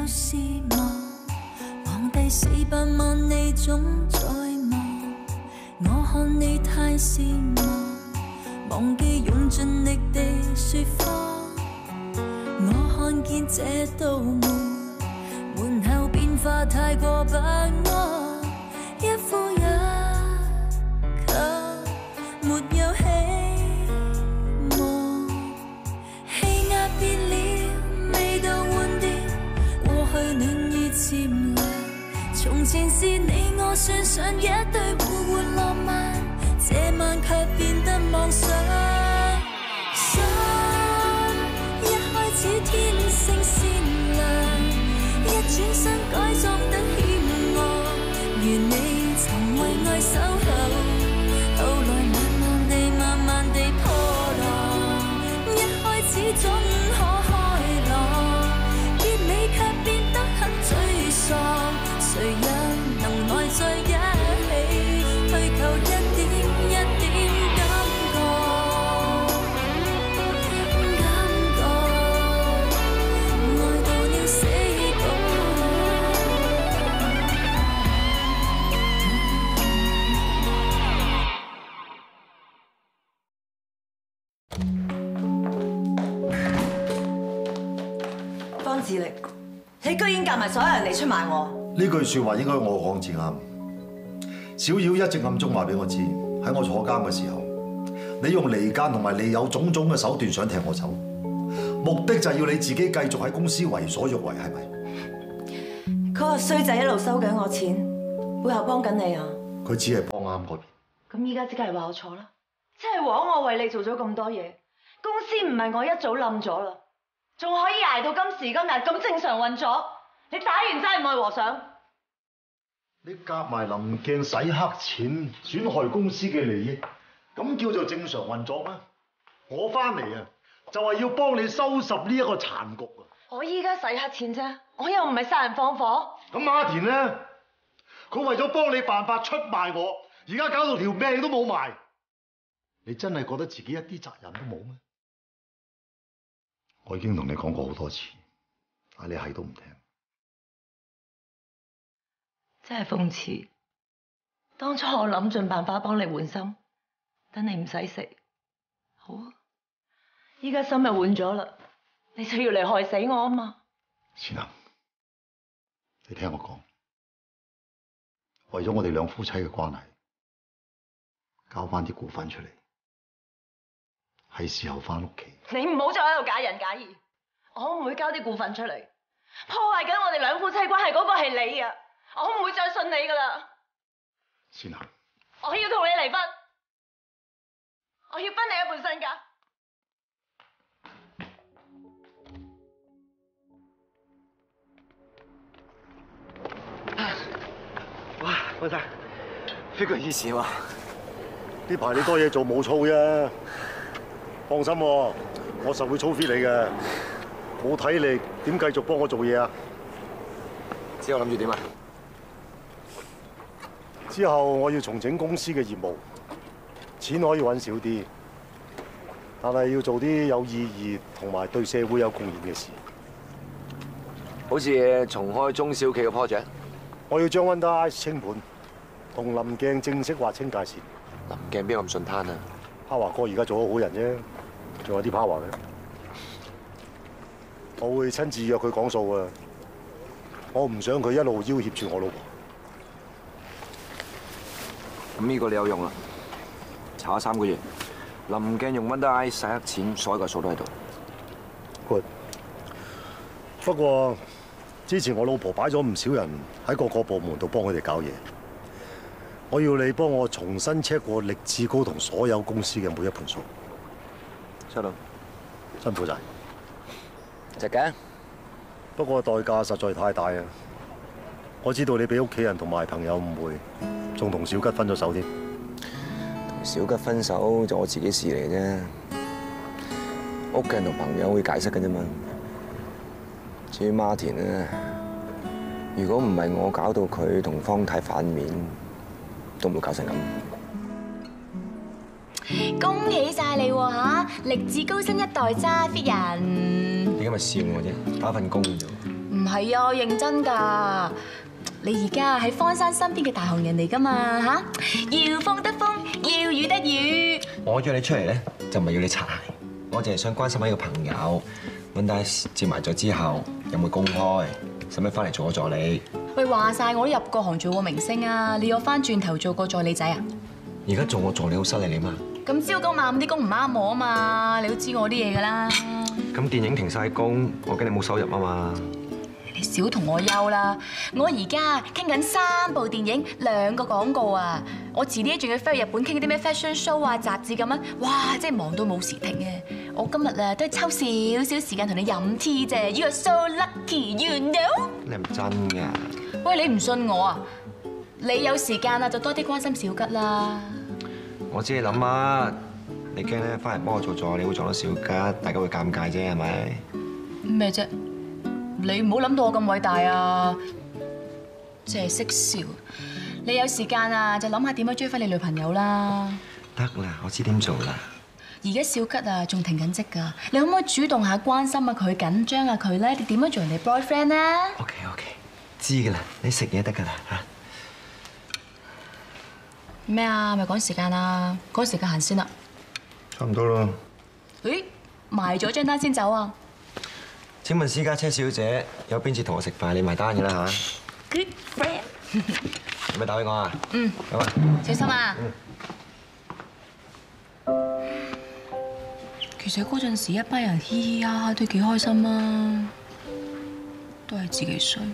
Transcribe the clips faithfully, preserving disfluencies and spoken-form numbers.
事忙，皇帝四百萬你總在忙，我看你太善忘，忘記用盡力地説謊。我看見這道門，門後變化太過不安，一呼一吸沒有希望，氣壓變了，味道換掉，過去暖意漸涼。從前是你我算上一對互換浪漫，這晚卻變得妄想。心一開始天性善良，一轉身改裝得險惡，如你曾為愛守候，後來慢慢地慢慢地破浪。一開始總可開朗，結尾卻變得很沮喪。誰又能耐在一起，去求一點一點感覺，感覺愛到了死角。 方志力，你居然夾埋所有人嚟出賣我！ 呢句説話應該我講至啱。小妖一直暗中話俾我知，喺我坐監嘅時候，你用離間同埋利誘種種嘅手段想踢我走，目的就係要你自己繼續喺公司為所欲為，係咪？ 嗰個衰仔一路收緊我錢，背後幫緊你啊！ 佢只係幫啱嗰邊。 咁依家即係話我錯啦，即係枉我為你做咗咁多嘢，公司唔係我一早冧咗啦，仲可以捱到今時今日咁正常運作。你打完齋唔愛和尚？ 你夾埋林鏡洗黑錢，損害公司嘅利益，咁叫做正常運作咩？我翻嚟啊，就係要幫你收拾呢一個殘局啊！ 我依家洗黑錢啫，我又唔係殺人放火。 咁馬田咧，佢為咗幫你辦法出賣我，而家搞到條命都冇埋，你真係覺得自己一啲責任都冇咩？我已經同你講過好多次，但你係都唔聽。 真係諷刺！當初我諗盡辦法幫你換心，等你唔使食。好啊，依家心又換咗啦，你就要嚟害死我啊嘛！ 善行，你聽我講，為咗我哋兩夫妻嘅關係，交翻啲股份出嚟，係時候翻屋企。 你唔好再喺度假仁假義，我唔會交啲股份出嚟，破壞緊我哋兩夫妻關係嗰個係你啊！我唔會再信你噶啦， 善行， 我要同你離婚，我要分你一半身家。 哇，方生，非常意思喎。 呢排你多嘢做冇操啫，放心喎，我實會操 fit 你嘅，冇體力點繼續幫我做嘢啊？ 之後諗住點啊？ 之後我要重整公司嘅業務，錢可以揾少啲，但係要做啲有意義同埋對社會有貢獻嘅事。 好似重開中小企嘅 project。 我要將 Wonder Ice 清盤，同林鏡正式劃清界線。 林鏡邊個咁順攤啊？ 拋華哥而家做咗好人啫，仲有啲拋華嘅。我會親自約佢講數啊！我唔想佢一路要挾住我老婆。 咁呢個你有用啦，查咗三個月，林鏡用 Wonder Ice 洗黑錢，所有嘅數都喺度。 Good。不過之前我老婆擺咗唔少人喺各個部門度幫佢哋搞嘢，我要你幫我重新 check 過力志高同所有公司嘅每一盤數。 收到。 辛苦晒。 值嘅。 不過代價實在太大啊！我知道你俾屋企人同埋朋友誤會，仲同小吉分咗手添。 同小吉分手就我自己事嚟啫，屋企人同朋友會解釋嘅啫嘛。至於馬田咧，如果唔係我搞到佢同方太反面，都唔會搞成咁。 恭喜晒你喎嚇！力志高新一代揸 fit 人。 你今日笑我啫，打份工啫。 唔係啊，認真㗎。你而家喺方生身邊嘅大紅人嚟㗎嘛嚇？要風得風，要雨得雨。 我約你出嚟咧，就唔係要你擦鞋，我淨係想關心一個朋友。問大接埋咗之後，有冇公開？使唔使翻嚟做我助理？ 喂，話晒我都入過行做過明星啊！你要翻轉頭做個助理仔啊？ 而家做我助理好失禮你嘛？ 咁朝九晚五啲工唔啱我啊嘛！你都知我啲嘢㗎啦。 咁電影停晒工，我驚你冇收入啊嘛！ 你少同我憂啦！我而家傾緊三部電影，兩個廣告啊！我遲啲仲要飛去日本傾啲咩 fashion show 啊、雜誌咁樣，哇！真係忙到冇時停嘅。我今日啊都係抽少少時間同你飲 tea 啫。You are so lucky，you know？ 你係唔真㗎？ 喂，你唔信我啊？你有時間啊就多啲關心小吉啦。 我知你諗啊，你驚咧翻嚟幫我做助理會撞到小吉，大家會尷尬啫，係咪？咩啫？ 你唔好諗到我咁偉大啊！淨係識笑。你有時間啊，就諗下點樣追翻你女朋友啦。 得啦，我知點做啦。 而家小吉啊，仲停緊職㗎，你可唔可以主動下關心下佢，緊張下佢咧？你點樣做人哋 boyfriend 啊 ？OK OK， 知㗎啦，你食嘢得㗎啦嚇。 咩啊？咪趕時間啊！趕時間行先啦。 差唔多啦。 誒，埋咗張單先走啊！ 請問私家車小姐有邊次同我食飯？你埋單㗎啦嚇。 Good friend。 有咩打俾我啊？ 嗯。 咁啊。 小心啊！ 嗯。 其實嗰陣時一班人嘻嘻哈哈都幾開心啊，都係自己衰。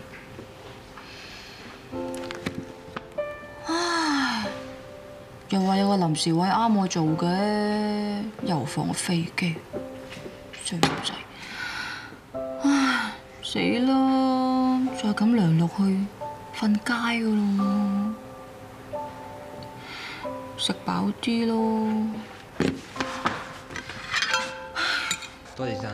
唉，又話有個臨時位啱我做嘅，又放我飛機，衰仔。唉，死啦！再咁涼落去，瞓街噶咯，食飽啲咯。 多謝先生。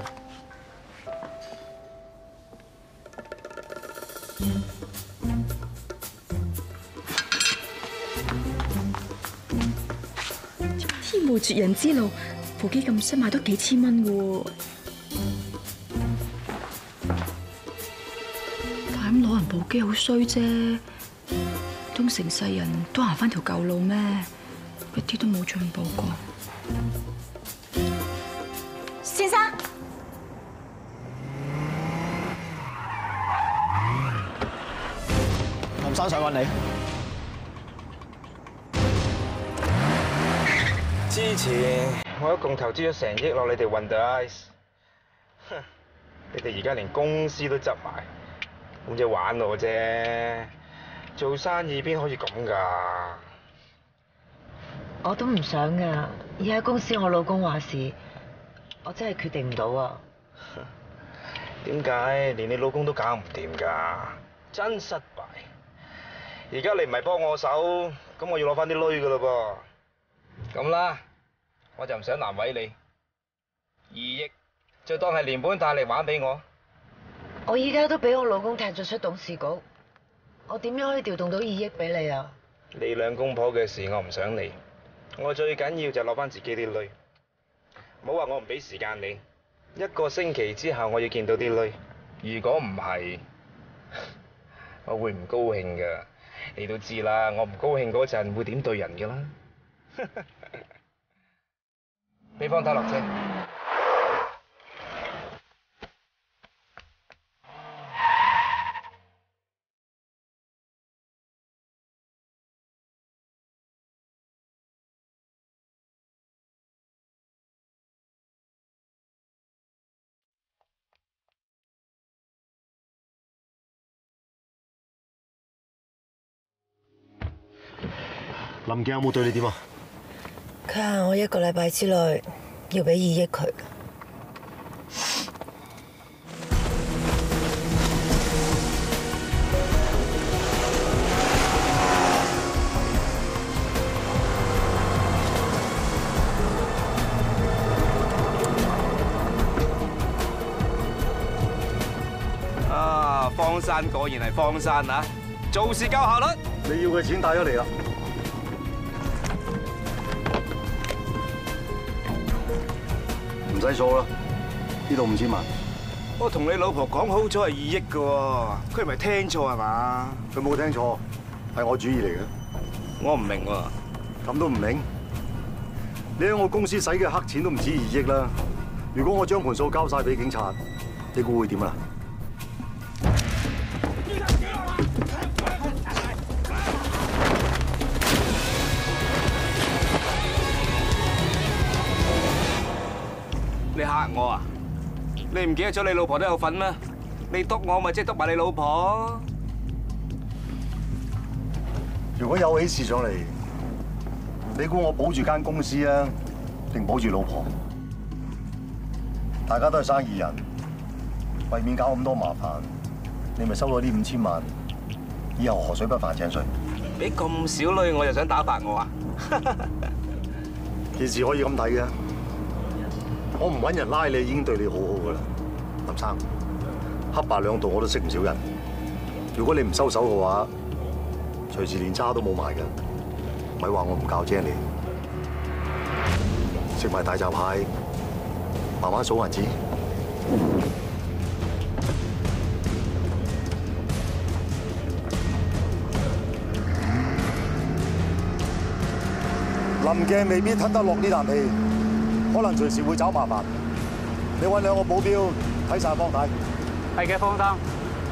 天無絕人之路，部機咁新，賣多幾千蚊嘅喎。但咁攞人部機好衰啫，都成世人都行翻條舊路咩？一啲都冇進步過。先生， 林生想揾你。 之前我一共投資咗成億落你哋 Wonder Ice， 哼！你哋而家連公司都執埋，咁即係玩我啫。做生意邊可以咁㗎？ 我都唔想㗎，而喺公司我老公話事。我真係決定唔到啊！ 點解連你老公都搞唔掂㗎？真失敗！而家你唔係幫我手，咁我要攞翻啲鐳㗎嘞噃。咁啦，我就唔想難為你。二億就當係連本帶利玩俾我。 我依家都俾我老公踢咗出董事局，我點樣可以調動到二億俾你啊？ 你兩公婆嘅事我唔想理，我最緊要就攞翻自己啲鐳。唔好話我唔俾時間你，一個星期之後我要見到啲鐳。如果唔係，我會唔高興㗎。你都知啦，我唔高興嗰陣會點對人㗎啦。俾方太落車。 林鏡有冇對你點啊？ 佢話我一個禮拜之內要俾二億佢。 啊，方山果然係方山啊！做事夠效率。 你要嘅錢帶咗嚟啦。唔使數啦，呢度五千萬。 我同你老婆講好咗係二億嘅喎，佢唔係聽錯係嘛？ 佢冇聽錯，係我主意嚟嘅。 我唔明喎， 咁都唔明？你喺我公司使嘅黑錢都唔止二億啦。如果我將盤數交晒俾警察，你估會點啊？ 你嚇我啊？你唔記得咗你老婆都有份咩？你督我咪即係督埋你老婆。 如果有起事上嚟，你估我保住間公司啊，定保住老婆？大家都係生意人，為免搞咁多麻煩，你咪收咗呢五千萬，以後河水不犯井水。 俾咁少女我就想打發我啊？ 件事可以咁睇嘅，我唔揾人拉你已經對你好好噶啦，林生。黑白兩道我都識唔少人，如果你唔收手嘅話，隨時連渣都冇埋㗎。咪話我唔教精你，食埋大閘蟹，慢慢數銀紙。林鏡未必吞得落呢啖氣，可能隨時會找麻煩。你揾兩個保鏢睇晒幫睇。 係嘅，方生。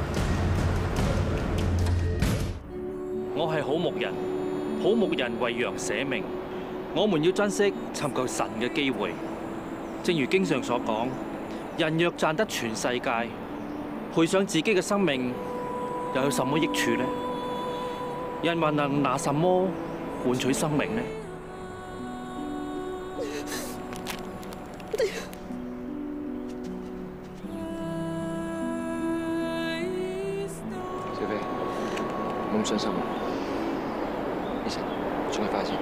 我係好牧人，好牧人為羊捨命。我們要珍惜尋求神嘅機會。正如經上所講，人若賺得全世界，賠上自己嘅生命，又有什麼益處呢？人還能拿什麼換取生命呢？ 小飛，冇咁傷心啊！醫生，仲係快先。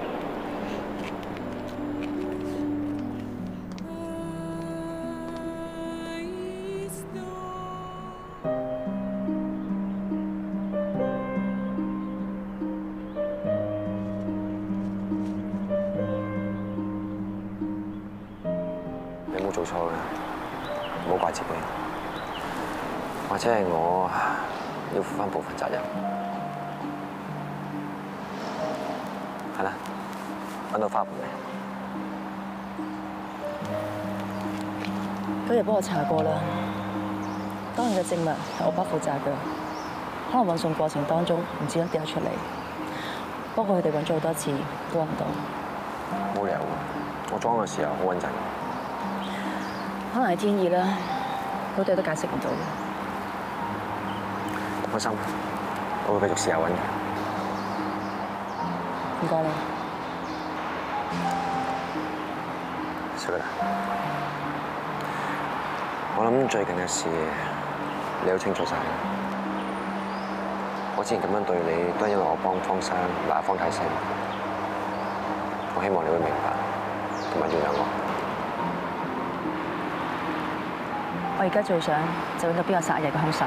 你冇做錯嘅，唔好怪自己。或者係我要負翻部分責任。係啦，揾到花盆未？ 嗰日幫我查過啦，當日嘅證物係我爸負責嘅，可能運送過程當中唔小心掉出嚟。不過佢哋揾咗好多次都揾唔到。 冇理由，我裝嘅時候好穩陣。 可能係天意啦，好多嘢都解釋唔到。 放心，我會繼續試下揾嘅。 唔該你。 小啦，我諗最近嘅事你都清楚晒。我之前咁樣對你，都係因為我幫方生拿方太細。我希望你會明白，同埋原諒我。 我而家最想就揾到邊個殺人嘅兇手。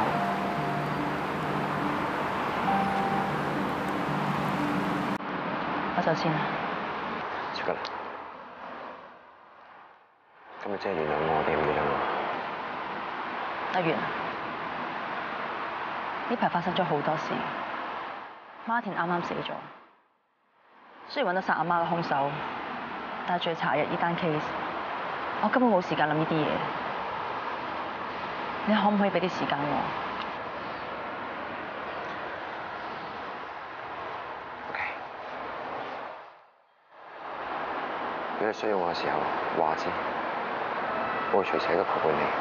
我走先啦。 小吉，咁你真係原諒我定唔原諒我？ 阿源，呢排發生咗好多事。Martin 啱啱死咗，雖然揾到殺阿媽嘅兇手，但係仲要查入呢單 case， 我根本冇時間諗呢啲嘢。你可唔可以俾啲時間我 ？OK。如果你需要我嘅時候，話我知，我會隨時喺度陪伴你。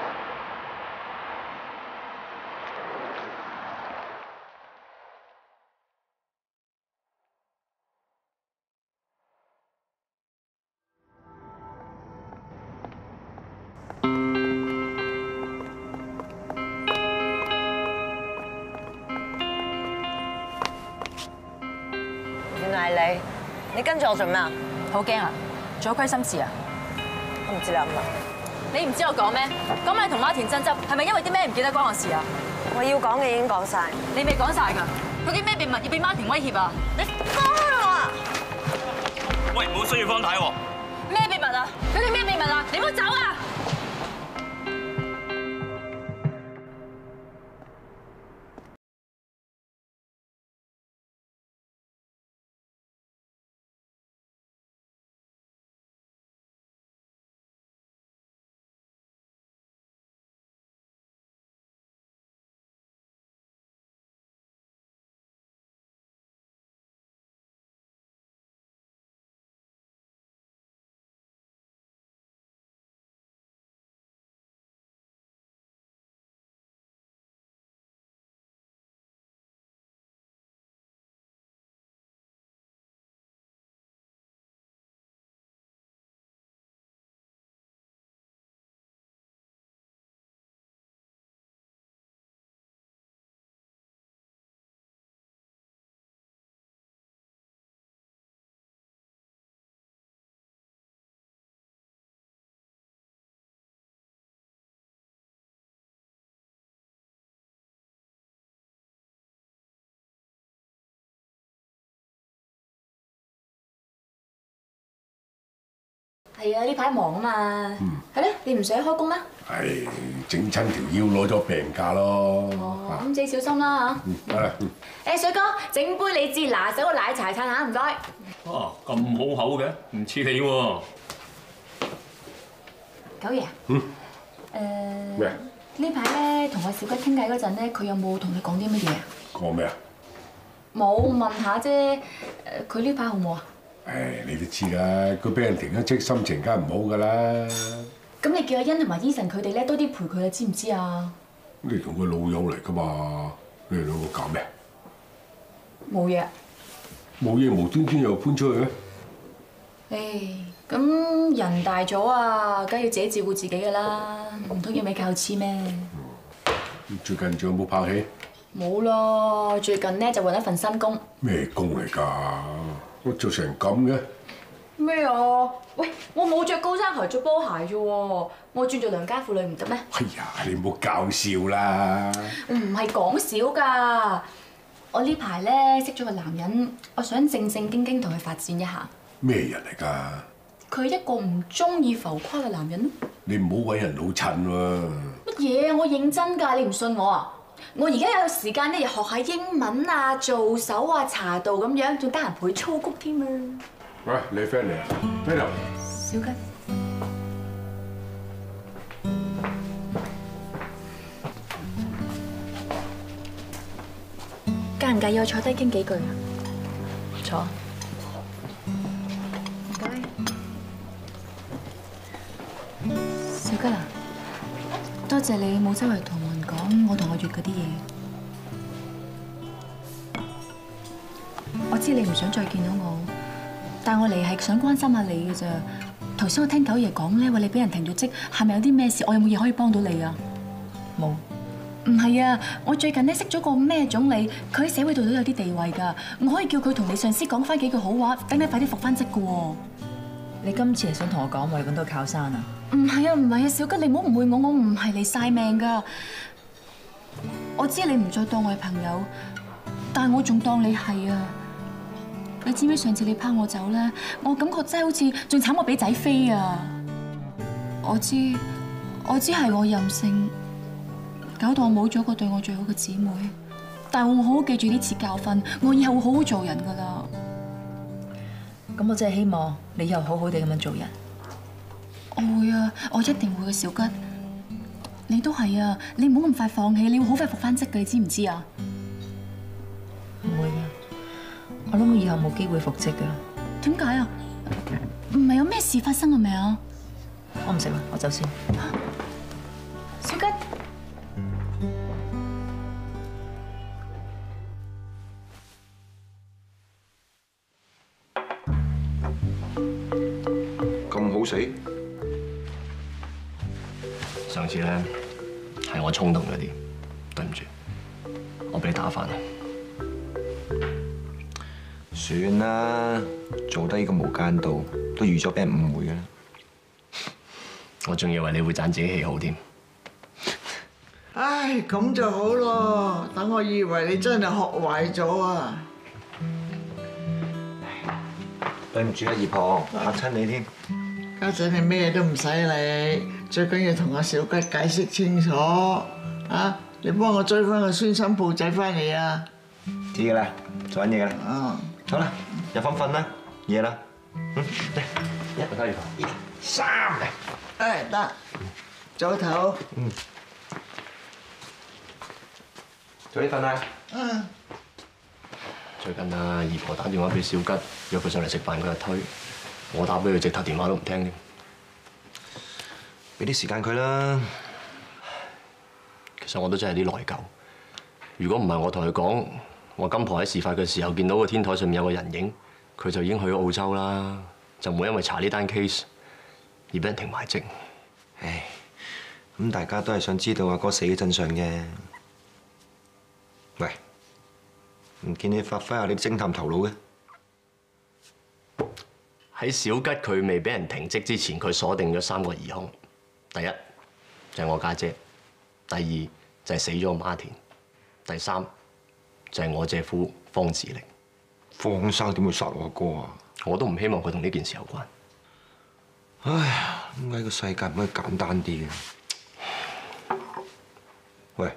你，你跟住我做咩啊？ 好驚啊！做咗虧心事啊！ 我唔知你諗乜。 你唔知我講咩？講埋同Martin爭執，係咪因為啲咩唔記得關我事啊？ 我要講嘅已經講晒， 你未講晒㗎。佢啲咩秘密要俾Martin威脅啊？你放開我啊！ 喂，冇需要方太喎。 咩秘密啊？佢啲咩秘密啊？你唔好走啊！ 係啊，呢排忙啊嘛。嗯。係咧，你唔使開工咩？ 係整親條腰攞咗病假咯。 哦，咁自己小心啦嚇。 嗯，得啦。 誒，水哥，整杯你至拿手嘅奶茶撐下，唔該。 啊，咁好口嘅，唔似你喎。 九爺。 嗯。 誒。 咩啊？ 呢排咧同我小吉傾偈嗰陣咧，佢有冇同你講啲乜嘢啊？ 講咩啊？ 冇，問下啫。誒，佢呢排好冇啊？ 誒，你都知啦，佢俾人停咗職，心情梗係唔好噶啦。 咁你叫阿欣同埋 Eason 佢哋咧多啲陪佢啊，知唔知啊？ 你同佢老友嚟噶嘛？你哋兩個搞咩？ 冇嘢。 冇嘢無端端又搬出去咧？ 誒，咁人大咗啊，梗係要自己照顧自己噶啦，唔通要咪靠黐咩？ 最近仲有冇拍戲？ 冇咯，最近咧就揾一份新工。 咩工嚟㗎？我做成咁嘅。 咩啊？喂，我冇着高踭鞋，着波鞋啫喎，我轉做良家婦女唔得咩？ 哎呀，你唔好搞笑啦！ 唔係講笑㗎，我呢排咧識咗個男人，我想正正經經同佢發展一下。 咩人嚟㗎？ 佢係一個唔中意浮誇嘅男人。 你唔好毀人老襯喎！ 乜嘢啊？我認真㗎，你唔信我啊？我而家有時間咧，又學下英文啊、做手啊、茶道咁樣，仲得閒陪操曲添啊！ 喂，你 friend 嚟啊？邊度？ 小吉，介唔介意我坐低傾幾句啊？坐。唔該。小吉啊，多謝你冇周圍同人講我同阿月嗰啲嘢。我知你唔想再見到我。但我嚟係想關心下你嘅咋。頭先我聽九爺講咧，話你俾人停咗職，係咪有啲咩事？我有冇嘢可以幫到你啊？冇。唔係啊，我最近咧識咗個咩總理，佢喺社會度都有啲地位㗎。我可以叫佢同你上司講翻幾句好話，等你快啲復翻職㗎喎。 你今次係想同我講，我哋揾到靠山啊？ 唔係啊，唔係啊，小吉，你唔好誤會我，我唔係嚟晒命㗎。我知你唔再當我係朋友，但係我仲當你係啊。你知唔知上次你拋我走咧，我感覺真係好似仲慘過俾仔飛啊！我知，我知係我任性，搞到我冇咗個對我最好嘅姊妹。但係我會好好記住呢次教訓，我以後會好好做人噶啦。 咁我真係希望你以後好好地咁樣做人。 我會啊，我一定會嘅，小吉。你都係啊，你唔好咁快放棄，你會好快復翻職嘅，你知唔知啊？ 唔會嘅。我諗我以後冇機會復職噶。 點解啊？唔係有咩事發生係咪啊？ 我唔食啦，我走先。 小吉， 咁好死？ 上次咧係我衝動咗啲，對唔住，我俾你打返啦。 算啦，做低呢個無間道都預咗俾人誤會嘅啦。 我仲以為你會讚自己戲好添。 唉，咁就好咯。等我以為你真係學壞咗啊！ 對唔住啊，姨婆，嚇親你添。 家陣你咩都唔使理，最緊要同阿小吉解釋清楚啊！你幫我追翻個孫新抱仔翻嚟啊！ 知㗎啦，做緊嘢㗎啦。 嗯。 好啦，入房瞓啦，夜啦。嗯，嚟，一、二、三，嚟。 誒得，早唞。 嗯。早啲瞓啦。 嗯。 最近啊，姨婆打電話俾小吉，約佢上嚟食飯，佢又推。我打俾佢，直頭電話都唔聽添。 俾啲時間佢啦。 其實我都真係有啲內疚。如果唔係我同佢講，我金婆喺事發嘅時候見到個天台上面有個人影，佢就已經去咗澳洲啦，就唔會因為查呢單 case 而俾人停埋職。 唉，咁大家都係想知道阿哥死嘅真相嘅。喂，唔見你發揮下你偵探頭腦嘅？ 喺小吉佢未俾人停職之前，佢鎖定咗三個疑兇。第一就係我家姐，第二就係死咗個馬田，第三就係我姐夫方志力。 方生點會殺我阿哥啊？ 我都唔希望佢同呢件事有關。 唉，點解個世界唔可以簡單啲嘅？喂，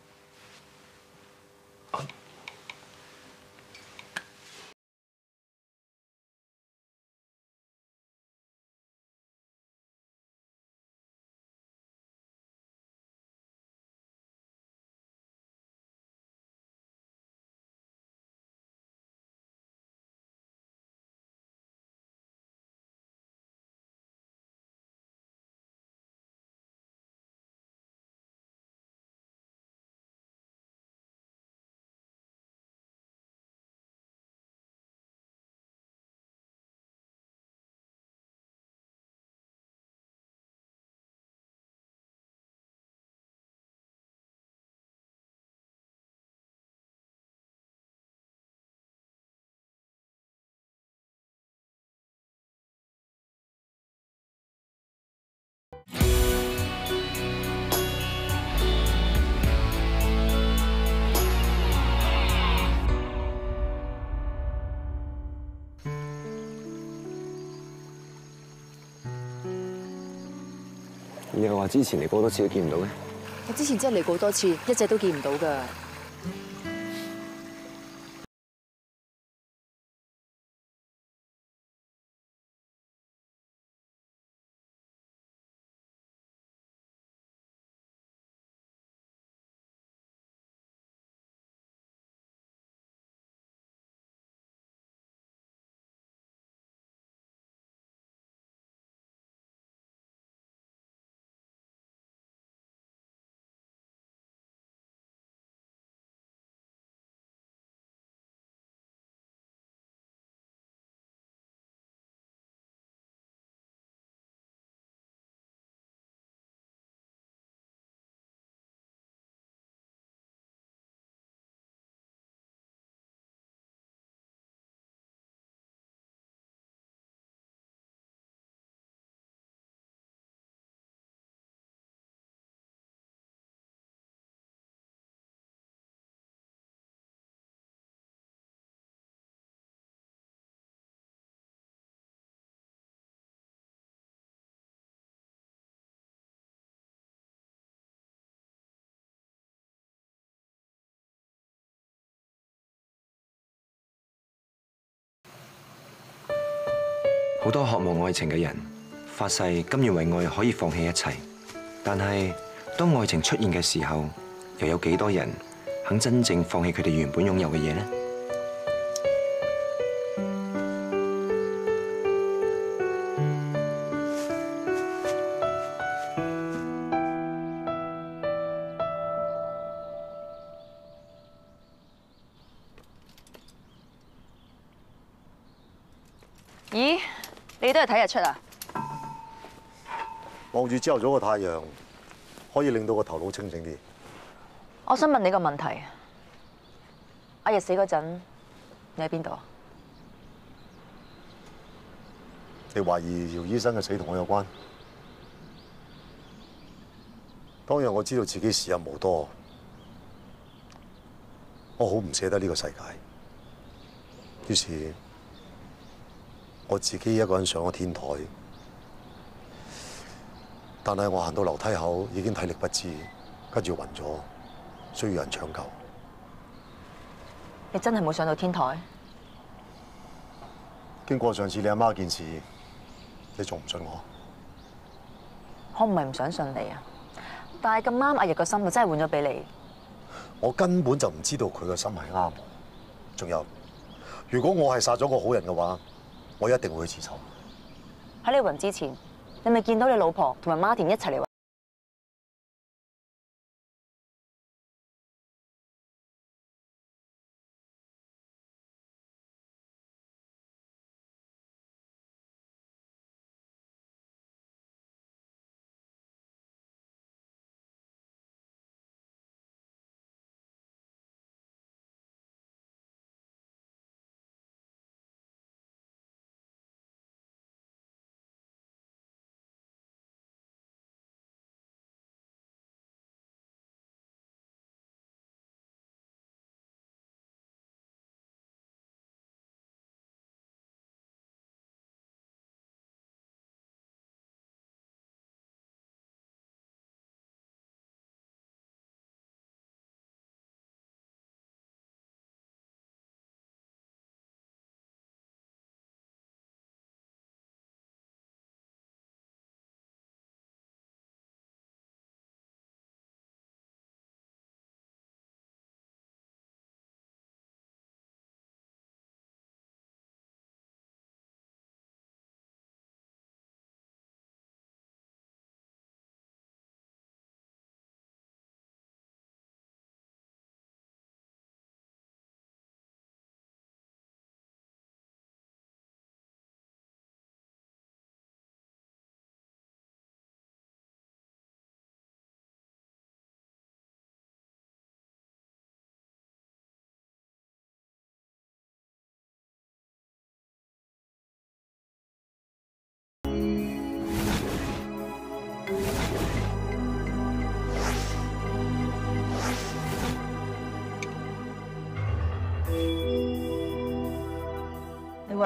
你又話之前嚟過多次都見唔到嘅？ 我之前真係嚟過多次，一隻都見唔到㗎。 好多渴望愛情嘅人發誓甘願為愛可以放棄一切，但係當愛情出現嘅時候，又有幾多人肯真正放棄佢哋原本擁有嘅嘢呢？ 咦？你都係睇日出啊？ 望住朝頭早個太陽，可以令到個頭腦清醒啲。 我想問你個問題：阿日死嗰陣，你喺邊度？ 你懷疑姚醫生嘅死同我有關？當日我知道自己時日無多，我好唔捨得呢個世界，於是我自己一個人上咗天台。但係我行到樓梯口已經體力不支，跟住暈咗，需要人搶救。 你真係冇上到天台？ 經過上次你阿媽件事，你仲唔信我？ 我唔係唔想信你啊，但係咁啱阿日個心就真係換咗俾你。 我根本就唔知道佢個心係啱。仲有，如果我係殺咗個好人嘅話，我一定會去自首。 喺你暈之前，你咪見到你老婆同埋 Martin 一齊嚟。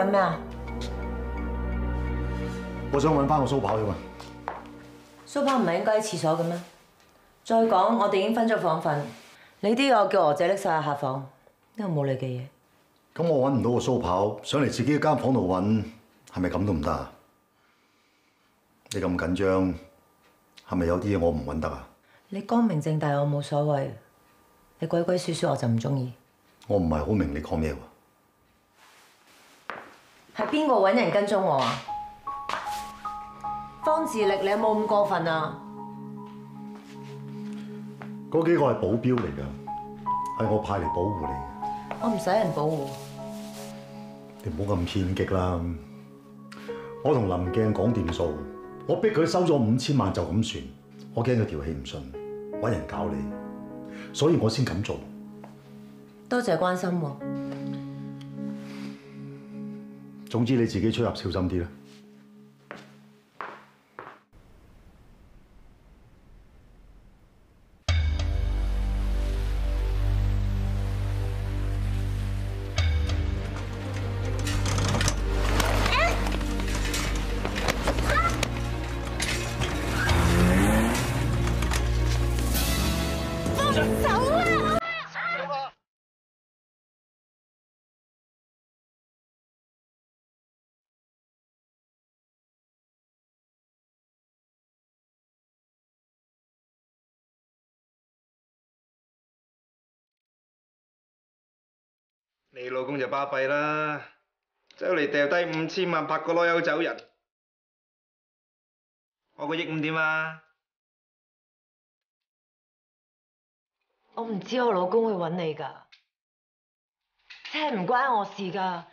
揾咩啊？ 我想揾翻個蘇跑啫嘛。 蘇跑唔係應該喺廁所嘅咩？再講，我哋已經分咗房瞓，你啲嘢我叫娥姐拎晒去客房，呢個冇你嘅嘢。 咁我揾唔到個蘇跑，上嚟自己間房度揾，係咪咁都唔得啊？你咁緊張，係咪有啲嘢我唔揾得啊？ 你光明正大我冇所謂，你鬼鬼祟祟我就唔中意。 我唔係好明你講咩喎？ 係邊個揾人跟蹤我啊？方自力，你有冇咁過分啊？ 嗰幾個係保鏢嚟㗎，係我派嚟保護你嘅。 我唔使人保護。 你唔好咁偏激啦！我同林鏡講掂數，我逼佢收咗五千萬就咁算，我驚佢條氣唔順，揾人搞你，所以我先咁做。 多謝關心喎。 總之你自己出入小心啲啦。 你老公就巴閉啦，走嚟掉低五千萬拍個籮柚走人，我個億五點啊？ 我唔知我老公會揾你㗎，即係唔關我事㗎。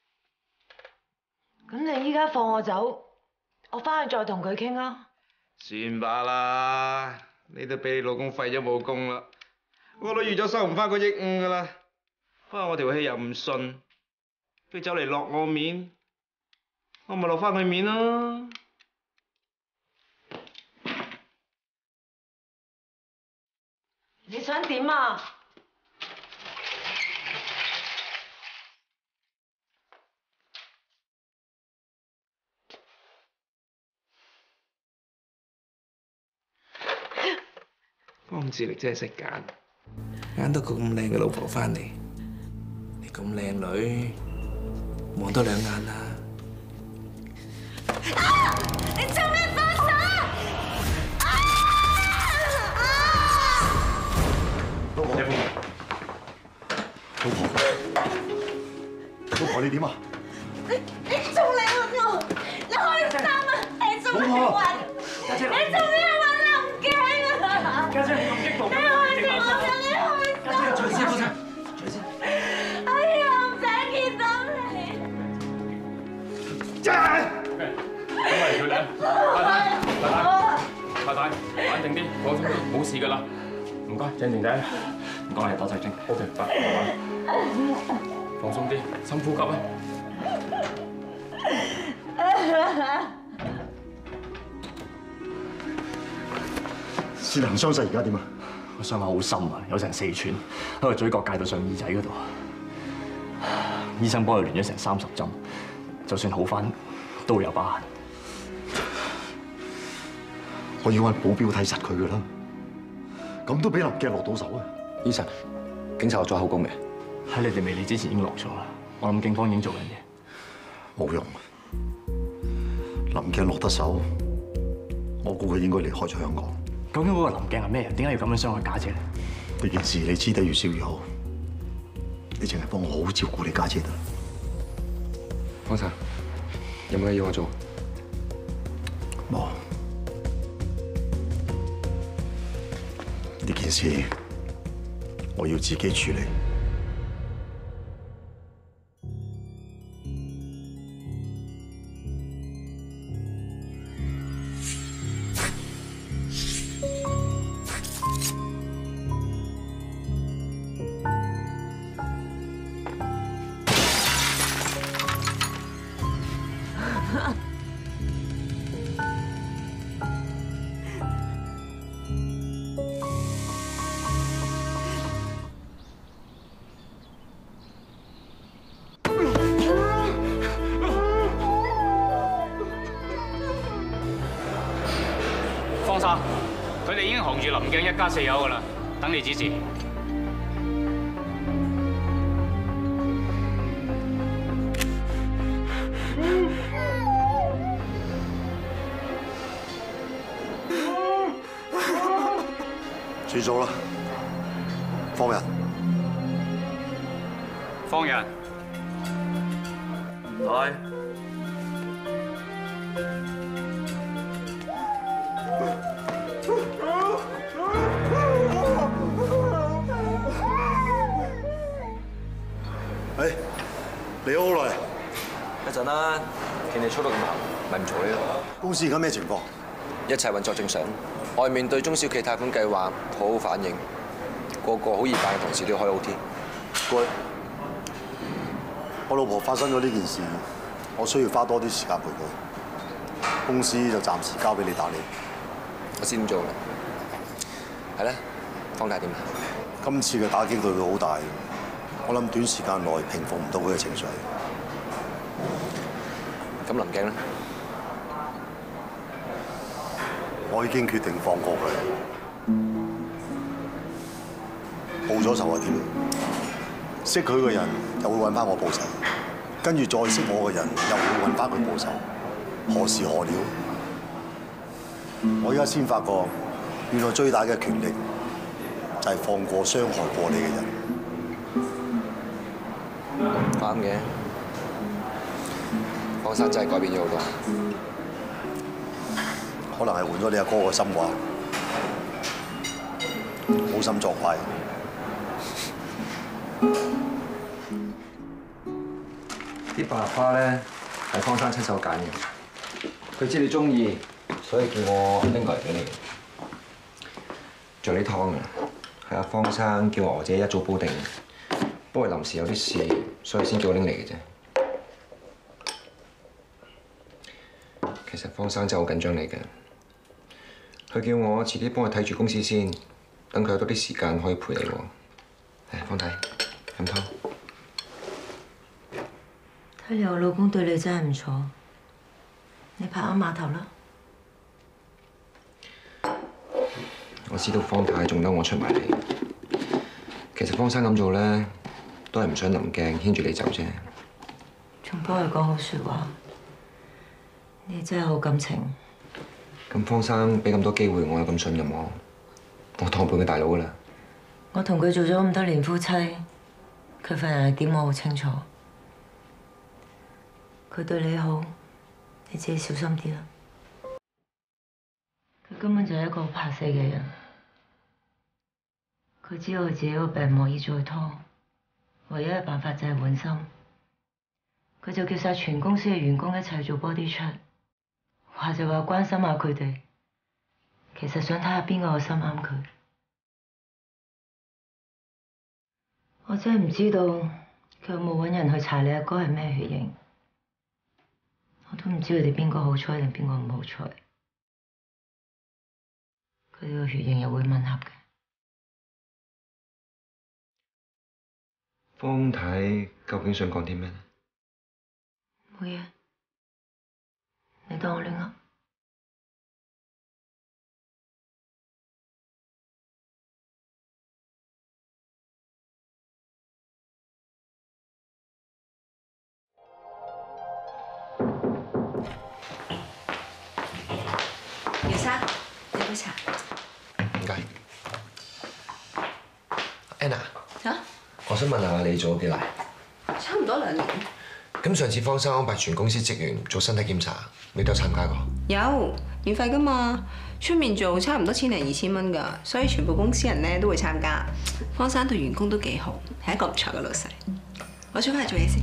咁你依家放我走，我翻去再同佢傾啊。 算罷啦，你都俾你老公廢咗武功啦，我都預咗收唔翻個億五㗎啦。不過我條氣又唔順，佢走嚟落我面，我咪落翻佢面咯。 你想點啊？ 方志力真係識揀，揀到個咁靚嘅老婆翻嚟。咁靚女，望多兩眼啦！ 啊！你做咩放手啊？啊！ 老婆，老婆，老婆你點啊？ 你你仲嚟揾我？你開心啊？你仲嚟揾？你做咩揾林鏡啊？ 家姐你咁激動， 你開心我想你開心。 家姐，坐先，坐先。 咁係佢咧，太太，太太，太太，冷靜啲，放鬆啲，冇事噶啦。唔該，鄭婷仔，唔該，你打晒針。O K，得，慢慢，放鬆啲，深呼吸啊。 善行傷勢而家點啊？ 個傷口好深啊，有成四寸，喺個嘴角界到上耳仔嗰度。醫生幫佢連咗成三十針，就算好翻，都會有疤痕。 我要揾保鏢睇實佢噶啦，咁都俾林鏡落到手啊！ 醫生，警察落咗口供未？ 喺你哋未嚟之前已經落咗啦，我諗警方已經做緊嘢。 冇用，林鏡落得手，我估佢應該離開咗香港。 究竟嗰個林鏡係咩人？點解要咁樣傷害家姐咧？ 呢件事你知得越少越好，你淨係幫我好好照顧你家姐得啦。 方 Sir， 有冇嘢要我做？ 冇。呢件事我要自己處理。 方生，佢哋已經扛住林鏡一家四口噶啦，等你指示。 算數啦，放人。 放人。 來。 誒，你好耐。 一陣啦，見你操到咁行，咪唔嘈你咯。 公司而家咩情況？ 一切運作正常。外面對中小企貸款計劃好好反應，個個好易辦嘅同事都要開 O T。 該，我老婆發生咗呢件事，我需要花多啲時間陪佢。公司就暫時交俾你打理。 我先做啦。係咧，方太點啊？ 今次嘅打擊對佢好大，我諗短時間內平復唔到佢嘅情緒。 咁林鏡咧？ 我已經決定放過佢，報咗仇又點？識佢嘅人又會揾翻我報仇，跟住再識我嘅人又會揾翻佢報仇，何時何了？我而家先發覺，原來最大嘅權力就係放過傷害過你嘅人。 啱嘅，方生真係改變咗好多。 可能係換咗你阿哥個心啩，好心作怪。 啲白花咧係方生親手揀嘅，佢知你中意，所以叫我拎過嚟俾你。仲有啲湯啊，係阿方生叫我自己一早煲定，不過臨時有啲事，所以先叫我拎嚟嘅啫。其實方生真係好緊張你嘅。佢叫我遲啲幫佢睇住公司先，等佢有多啲時間可以陪你喎。嚟，方太，飲湯。 睇嚟我老公對你真係唔錯，你拍啱碼頭啦。 我知道方太仲嬲我出埋嚟，其實方生咁做咧，都係唔想林鏡牽住你走啫。 仲幫佢講好説話，你真係好感情。 咁方生俾咁多機會，我有咁信任我，我當半個大佬噶啦。 我同佢做咗咁多年夫妻，佢份人係點我好清楚。佢對你好，你自己小心啲啦。佢根本就係一個好怕死嘅人。佢知道佢自己個病唔可以再拖，唯一嘅辦法就係換心。佢就叫晒全公司嘅員工一齊做 body check。話就話關心下佢哋，其實想睇下邊個個心啱佢。我真係唔知道佢有冇揾人去查你阿哥係咩血型，我都唔知佢哋邊個好彩定邊個唔好彩。佢哋個血型又會吻合嘅。 方太究竟想講啲咩？ 冇嘢。你當我亂噏。 姚生，你杯茶。 唔該。Anna。 嚇？ 我想問下你做咗幾耐？ 差唔多兩年。 咁上次方生安排全公司職員做身體檢查，你都有參加過？ 有，免費噶嘛，出面做差唔多千零二千蚊噶，所以全部公司人咧都會參加。方生對員工都幾好，係一個唔錯嘅老細。我出翻去做嘢先。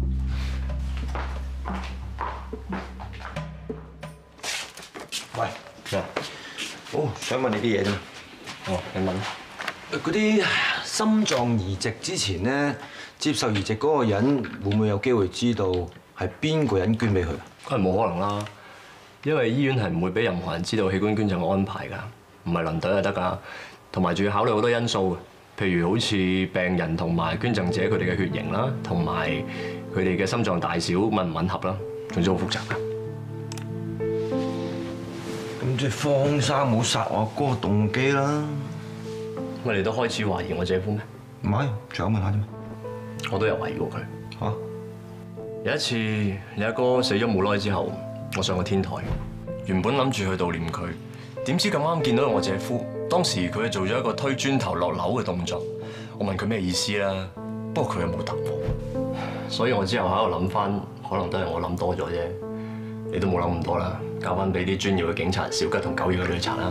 喂，咩？哦，想問你啲嘢啫。哦，你問。嗰啲心臟移植之前咧，接受移植嗰個人會唔會有機會知道係邊個人捐俾佢？ 梗係冇可能啦，因為醫院係唔會俾任何人知道器官捐贈嘅安排㗎，唔係輪隊就得㗎，同埋仲要考慮好多因素嘅，譬如好似病人同埋捐贈者佢哋嘅血型啦，同埋佢哋嘅心臟大小吻唔吻合啦，總之好複雜㗎。 咁咁即係方生冇殺我阿哥嘅動機啦。 喂，你都開始懷疑我姐夫咩？ 唔係，仲有問下啫嘛。 我都有懷疑過佢。嚇！有一次，你阿哥死咗冇耐之後，我上個天台，原本諗住去悼念佢，點知咁啱見到我姐夫。當時佢做咗一個推磚頭落樓嘅動作，我問佢咩意思啦，不過佢又冇答我。所以我之後喺度諗翻，可能都係我諗多咗啫。你都冇諗咁多啦，交翻俾啲專業嘅警察小吉同九月佢哋去查啦。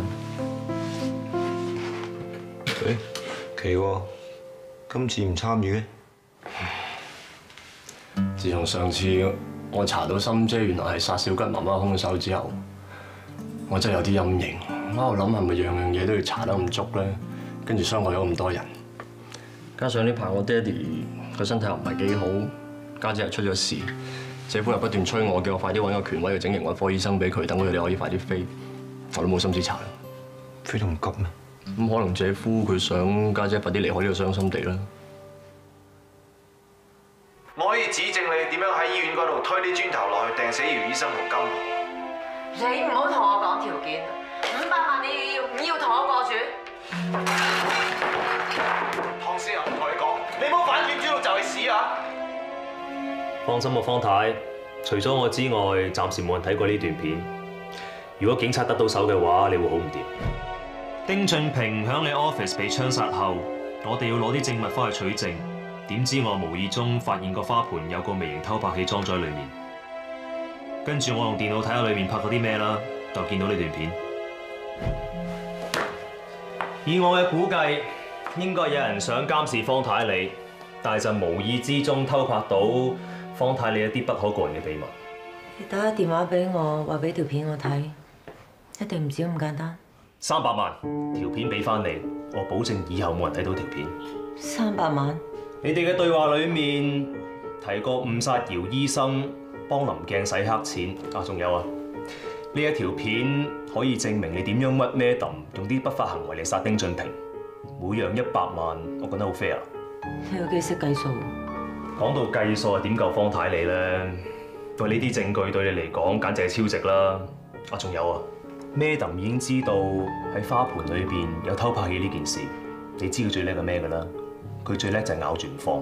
誒，奇喎，今次唔參與嘅。 自從上次我查到心姐原來係殺小吉媽媽兇手之後，我真係有啲陰影。我喺度諗係咪樣樣嘢都要查得咁足咧？跟住傷害咗咁多人，加上呢排我爹哋個身體又唔係幾好，家姐又出咗事，姐夫又不斷催我，叫我快啲揾個權威嘅整形外科醫生俾佢，等佢哋可以快啲飛。我都冇心思查啦。 飛得咁急咩？ 咁可能姐夫佢想家姐快啲離開呢個傷心地啦。 我可以指證你點樣喺醫院嗰度推啲磚頭落去掟死姚醫生同金婆。 你唔好同我講條件，五百萬你要唔要同我過住？ 唐師我同你講，你唔好反轉豬腦就係屎啊！ 放心啊，方太，除咗我之外，暫時冇人睇過呢段片。如果警察得到手嘅話，你會好唔掂。丁俊平響你 office 被槍殺後，我哋要攞啲證物翻去取證。點知我無意中發現個花盆有個微型偷拍器裝咗喺裏面，跟住我用電腦睇下裏面拍過啲咩啦，就見到呢段片。以我嘅估計，應該有人想監視方太你，但係就無意之中偷拍到方太你一啲不可告人嘅秘密。 你打個電話俾我，話俾條片我睇，一定唔止咁簡單。 三百萬條片俾翻你，我保證以後冇人睇到條片。 三百萬？ 你哋嘅對話裡面提過誤殺姚醫生，幫林鏡洗黑錢啊，仲有啊，呢一條片可以證明你點樣屈 Madam 用啲不法行為嚟殺丁俊平，每樣一百萬，我覺得好 fair。 你有幾識計數？ 講到計數啊，點夠方太你咧？喂，呢啲證據對你嚟講簡直係超值啦！啊，仲有啊 ，Madam 已經知道喺花盆裏邊有偷拍器呢件事，你知佢最叻係咩㗎啦？佢最叻就係咬住唔放。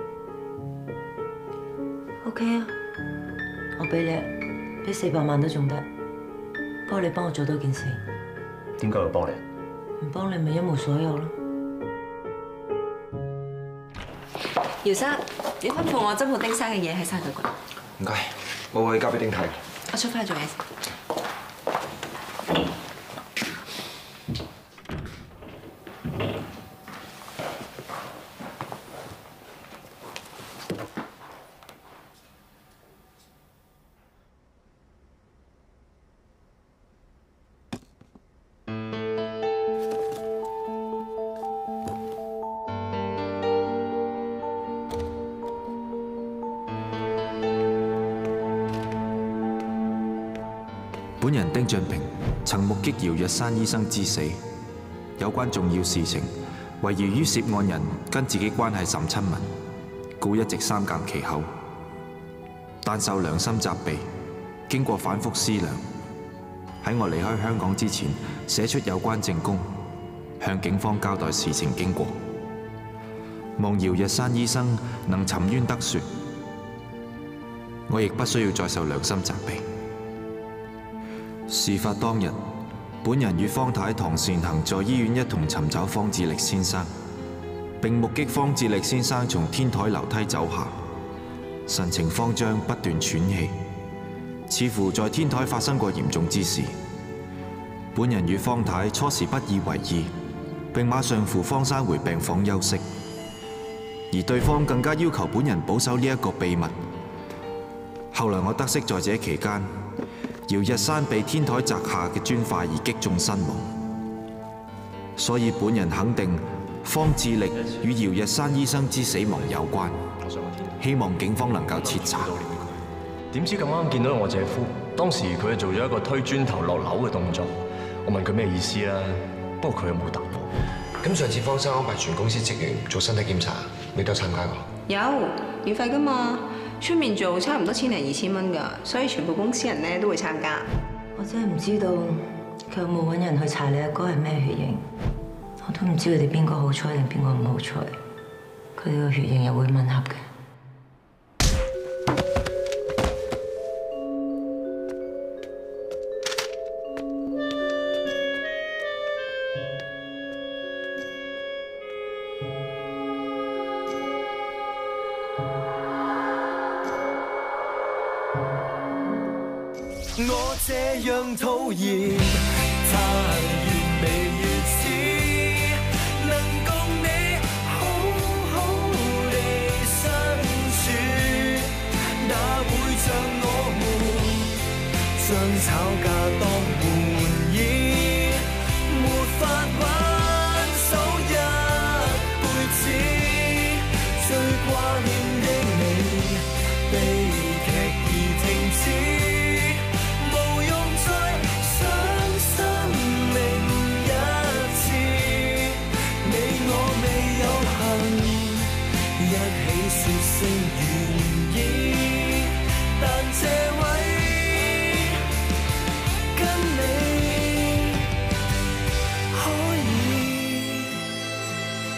O K 啊，我俾你，俾四百萬都仲得。不過你幫我做多件事。 點解要幫你？ 唔幫你咪一無所有咯。 姚生，你吩咐我執好丁生嘅嘢喺山度櫃。 唔該，我會交俾丁太。 我出翻去做嘢。 本人丁俊平曾目擊姚若山醫生之死，有關重要事情圍繞於涉案人跟自己關係甚親密，故一直三緘其口。但受良心責備，經過反覆思量，喺我離開香港之前，寫出有關證供，向警方交代事情經過，望姚若山醫生能沉冤得雪，我亦不需要再受良心責備。事發當日，本人與方太唐善行在醫院一同尋找方志力先生，並目擊方志力先生從天台樓梯走下，神情慌張，不斷喘氣，似乎在天台發生過嚴重之事。本人與方太初時不以為意，並馬上扶方生回病房休息，而對方更加要求本人保守呢一個秘密。後來我得悉在這期間，姚若山被天台砸下嘅磚塊而擊中身亡，所以本人肯定方志力與姚若山醫生之死亡有關，希望警方能夠徹查。 點知咁啱見到我姐夫，當時佢做咗一個推磚頭落樓嘅動作，我問佢咩意思啦，不過佢又冇答我。 咁上次方生安排全公司職員做身體檢查，你都有參加過？ 有，免費㗎嘛。出面做差唔多千零二千蚊㗎，所以全部公司人咧都會參加。 我真係唔知道佢有冇揾人去查你阿哥係咩血型？我都唔知佢哋邊個好彩定邊個唔好彩。佢哋個血型又會吻合嘅。 我這樣討厭，他越美越似，能共你好好地相處，哪會像我們將吵架當玩意，沒法挽手一輩子，最掛念的你，悲劇已停止。 說聲願意，但這位跟你。